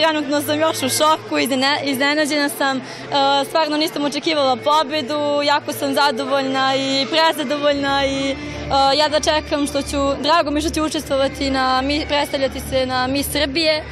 trenutno sam još u šoku, iznenađena sam, stvarno nisam očekivala pobedu, jako sam zadovoljna i prezadovoljna i jedva čekam drago mi što ću učestvovati predstavljati se na Miss Srbije.